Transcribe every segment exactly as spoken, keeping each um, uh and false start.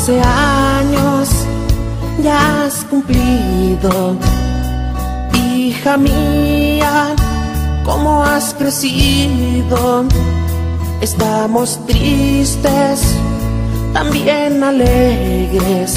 quince años ya has cumplido, hija mía, cómo has crecido. Estamos tristes, también alegres.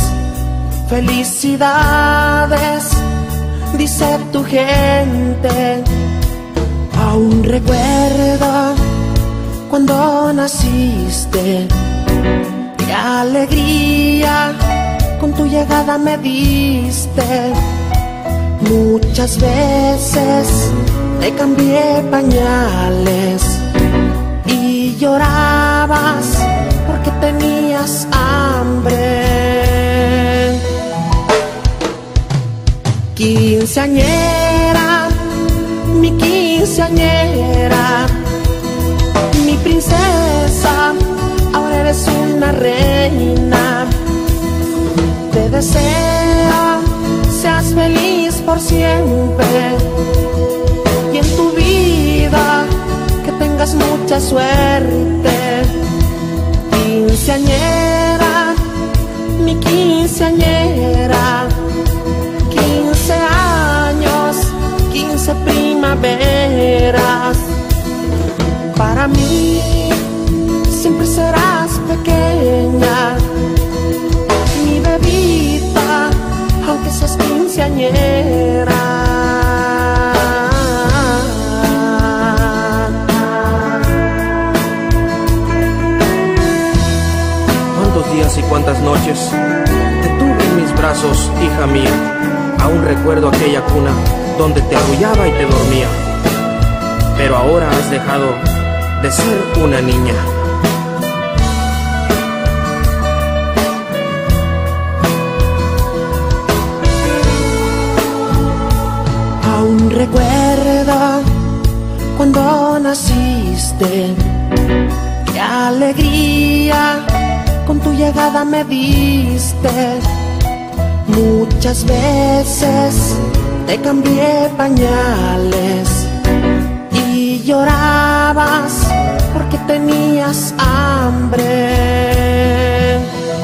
Felicidades, dice tu gente. Aún recuerdo cuando naciste, qué alegría con tu llegada me diste. Muchas veces te cambié pañales y llorabas porque tenías hambre. Quinceañera, mi quinceañera, mi princesa, ahora eres una reina. Te deseo seas feliz por siempre y en tu vida que tengas mucha suerte. Quinceañera, mi quinceañera, quince años, quince primaveras. Para mí siempre serás pequeña, mi bebita, aunque seas quinceañera. Cuántos días y cuántas noches te tuve en mis brazos, hija mía. Aún recuerdo aquella cuna donde te arrullaba y te dormía. Pero ahora has dejado de ser una niña. Aún recuerdo cuando naciste, qué alegría con tu llegada me diste. Muchas veces te cambié pañales y llorabas porque tenías hambre.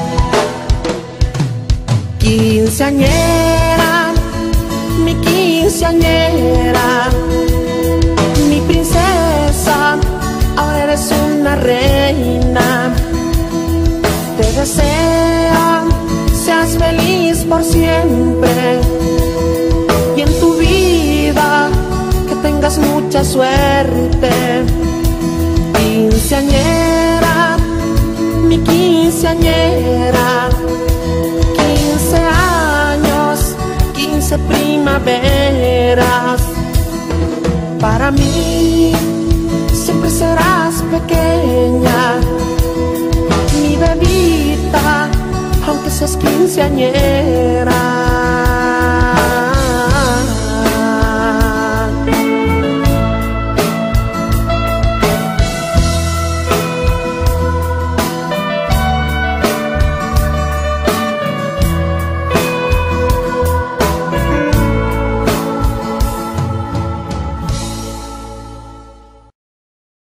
Quinceañera, mi quinceañera, mi princesa, ahora eres una reina. Te deseo seas feliz por siempre y en tu vida que tengas mucha suerte. Quinceañera, mi quinceañera, quince años, quince primaveras. Para mí siempre serás pequeña, mi bebita, aunque seas quinceañera.